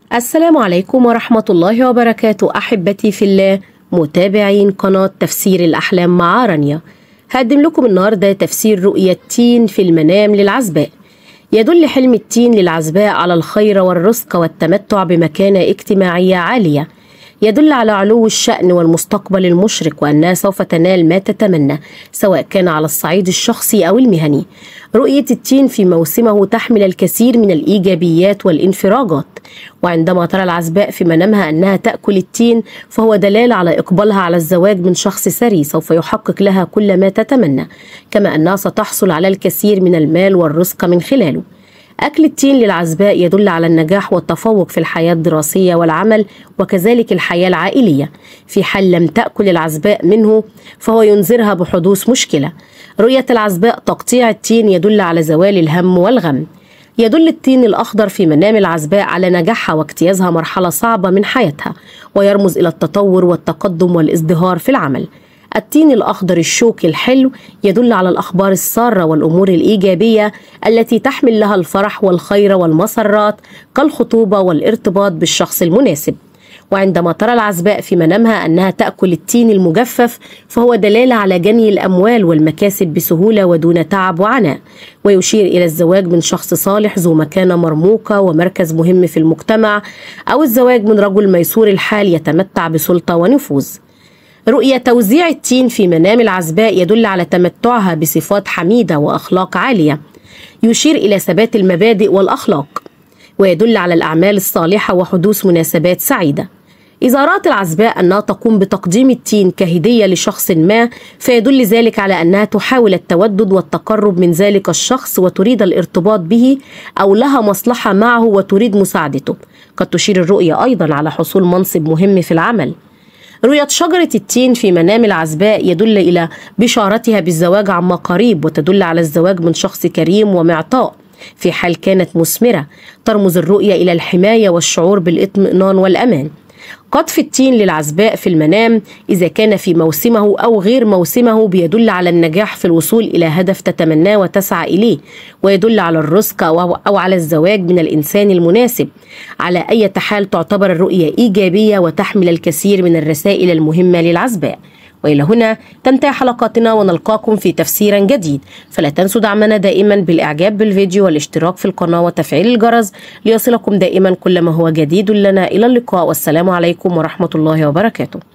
السلام عليكم ورحمة الله وبركاته. أحبتي في الله متابعين قناة تفسير الأحلام مع رانيا، هقدم لكم النهاردة تفسير رؤية التين في المنام للعزباء. يدل حلم التين للعزباء على الخير والرزق والتمتع بمكانة اجتماعية عالية، يدل على علو الشأن والمستقبل المشرق، وأنها سوف تنال ما تتمنى سواء كان على الصعيد الشخصي أو المهني. رؤية التين في موسمه تحمل الكثير من الإيجابيات والانفراجات، وعندما ترى العزباء في منامها أنها تأكل التين فهو دلالة على إقبالها على الزواج من شخص ثري سوف يحقق لها كل ما تتمنى، كما أنها ستحصل على الكثير من المال والرزق من خلاله. أكل التين للعزباء يدل على النجاح والتفوق في الحياة الدراسية والعمل وكذلك الحياة العائلية. في حال لم تأكل العزباء منه فهو ينذرها بحدوث مشكلة. رؤية العزباء تقطيع التين يدل على زوال الهم والغم. يدل التين الأخضر في منام العزباء على نجاحها واجتيازها مرحلة صعبة من حياتها، ويرمز إلى التطور والتقدم والازدهار في العمل. التين الأخضر الشوكي الحلو يدل على الأخبار السارة والأمور الإيجابية التي تحمل لها الفرح والخير والمسرات كالخطوبة والارتباط بالشخص المناسب. وعندما ترى العزباء في منامها أنها تأكل التين المجفف فهو دلالة على جني الأموال والمكاسب بسهولة ودون تعب وعناء، ويشير إلى الزواج من شخص صالح ذو مكانة مرموقة ومركز مهم في المجتمع، أو الزواج من رجل ميسور الحال يتمتع بسلطة ونفوذ. رؤية توزيع التين في منام العزباء يدل على تمتعها بصفات حميدة وأخلاق عالية، يشير إلى ثبات المبادئ والأخلاق، ويدل على الأعمال الصالحة وحدوث مناسبات سعيدة. إذا رأت العزباء أنها تقوم بتقديم التين كهدية لشخص ما فيدل ذلك على أنها تحاول التودد والتقرب من ذلك الشخص وتريد الارتباط به، أو لها مصلحة معه وتريد مساعدته. قد تشير الرؤية أيضا على حصول منصب مهم في العمل. رؤية شجرة التين في منام العزباء يدل إلى بشارتها بالزواج عما قريب، وتدل على الزواج من شخص كريم ومعطاء. في حال كانت مثمرة ترمز الرؤية إلى الحماية والشعور بالاطمئنان والأمان. قطف التين للعزباء في المنام إذا كان في موسمه أو غير موسمه بيدل على النجاح في الوصول إلى هدف تتمناه وتسعى إليه، ويدل على الرزق أو على الزواج من الإنسان المناسب. على أي حال تعتبر الرؤية إيجابية وتحمل الكثير من الرسائل المهمة للعزباء. وإلى هنا تنتهي حلقاتنا، ونلقاكم في تفسير جديد. فلا تنسوا دعمنا دائما بالإعجاب بالفيديو والاشتراك في القناة وتفعيل الجرس ليصلكم دائما كل ما هو جديد لنا. إلى اللقاء، والسلام عليكم ورحمة الله وبركاته.